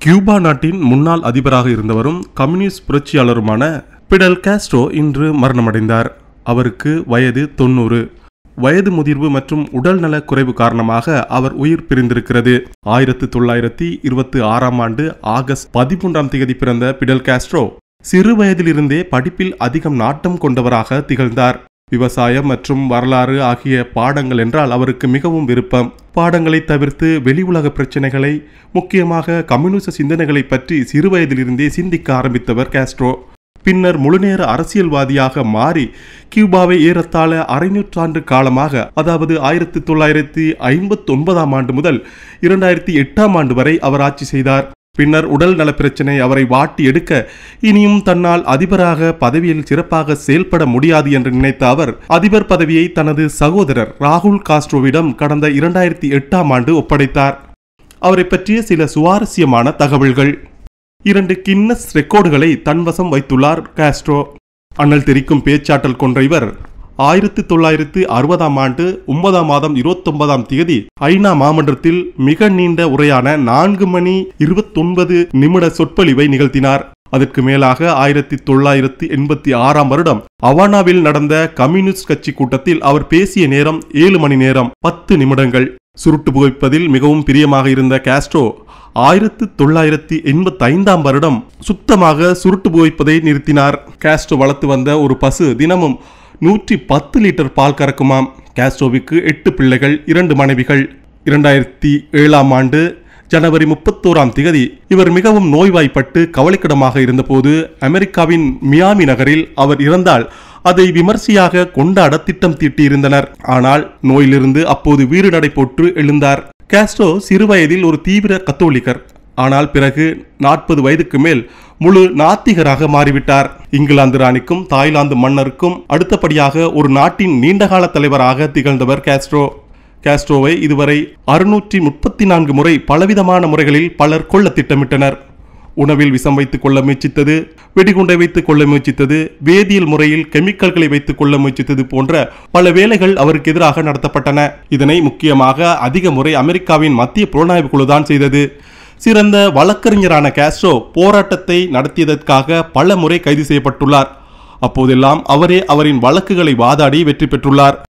Cuba நாட்டின் முன்னாள் அதிபராக இருந்தவரும் கம்யூனிஸ்ட் புரட்சியாளருமான பிடல் காஸ்ட்ரோ இன்று மரணமடைந்தார். அவருக்கு வயது 90. வயது முதிர்வு மற்றும் உடல்நல குறைவு காரணமாக அவர் உயிர் பிரிந்திருக்கிறது. 1926ஆம் ஆண்டு ஆகஸ்ட் 13 பிறந்த பிடல் காஸ்ட்ரோ சிறு வயதிலிருந்தே படிப்பில் அதிகம் நாட்டம் கொண்டவராக திகழ்ந்தார். விவசாயம் மற்றும் வரலாறு ஆகிய பாடங்கள் என்றால் அவருக்கு மிகவும் விருப்பம். பாடங்களை தவிர்த்து வெளி உலக பிரச்சனைகளை, முக்கியமாக கம்யூனிச சிந்தனைகளை பற்றி சிறு வயதிலிருந்தே சிந்திக்க ஆரம்பித்தவர் காஸ்ட்ரோ. பின்னர் முழுநேர அரசியல்வாதியாக மாறி கியூபாவை ஏறத்தாழ அரை நூற்றாண்டு காலமாக, அதாவது 1959ஆம் ஆண்டு முதல் 2008ஆம் ஆண்டு வரை அவர் ஆட்சி செய்தார். பின்னர் உடல் நல பிரச்சனை அவரை வாட்டி எடுக்க இனியும் தன்னால் அதிபராக பதவியில் சிறப்பாக செயல்பட முடியாது என்று நினைத்த அவர் அதிபர் பதவியை தனது சகோதரர் ராகுல் காஸ்ட்ரோவிடம் கடந்த 2008ஆம் ஆண்டு ஒப்படைத்தார். அவரை பற்றிய சில சுவாரஸ்யமான தகவல்கள். 2 கின்னஸ் ரெக்கார்டுகளை தன்வசம் வைத்துள்ளார் காஸ்ட்ரோ. அனல் தெரிக்கும் பேச்சாற்றல் கொன்ற இவர் 1960ஆம் ஆண்டு 9ஆம் மாதம் 29ஆம் தேதி ஐநா மாமன்றத்தில் மிக நீண்ட உரையான 4 மணி 29 நிமிட சொற்பொழிவை நிகழ்த்தினார். அதற்கு மேலாக 1986ஆம் வருடம் அவானாவில் நடந்த கம்யூனிஸ்ட் கட்சி கூட்டத்தில் அவர் பேசிய நேரம் 7 மணி நேரம் 10 நிமிடங்கள். சுருட்டு புகைப்பதில் மிகவும் பிரியமாக இருந்த காஸ்ட்ரோ 1985ஆம் வருடம் சுத்தமாக சுருட்டு புகைப்பதை நிறுத்தினார். காஸ்ட்ரோ வளர்த்து வந்த ஒரு பசு தினமும் 110 லிட்டர் பால் கறக்குமாம். காஸ்ட்ரோவுக்கு 8 பிள்ளைகள், 2 மனைவிகள். 2007ஆம் ஆண்டு ஜனவரி 31ஆம் தேதி இவர் மிகவும் நோய்வாய்ப்பட்டு கவலைக்கிடமாக இருந்தபோது அமெரிக்காவின் மியாமி நகரில் அவர் இறந்தால் அதை விமர்சையாக கொண்டாட திட்டம் தீட்டியிருந்தனர். ஆனால் நோயிலிருந்து அப்போது வீறு நடை போட்டு எழுந்தார். காஸ்ட்ரோ சிறு வயதில் ஒரு தீவிர கத்தோலிக்கர். ஆனால் பிறகு 40 வயதுக்கு மேல் முழு நாத்திகராக மாறிவிட்டார். இங்கிலாந்து ராணிக்கும் தாய்லாந்து மன்னருக்கும் அடுத்தபடியாக ஒரு நாட்டின் நீண்டகால தலைவராக திகழ்ந்தவர் காஸ்ட்ரோ. காஸ்ட்ரோவை இதுவரை 634 முறை பலவிதமான முறைகளில் பலர் கொல்ல திட்டமிட்டனர். உணவில் விஷம் வைத்துக் கொள்ள முயற்சித்தது, வெடிகுண்டை வைத்துக் கொள்ள முயற்சித்தது, வேதியியல் முறையில் கெமிக்கல்களை வைத்துக் கொள்ள முயற்சித்தது போன்ற பல வேலைகள் அவருக்கு எதிராக நடத்தப்பட்டன. இதனை முக்கியமாக அதிக முறை அமெரிக்காவின் மத்திய புலனாய்வு குழுதான் செய்தது. சிறந்த வழக்கறிஞரான காஸ்ட்ரோ போராட்டத்தை நடத்தியதற்காக பல முறை கைது செய்யப்பட்டுள்ளார். அப்போதெல்லாம் அவரே அவரின் வழக்குகளை வாதாடி வெற்றி பெற்றுள்ளார்.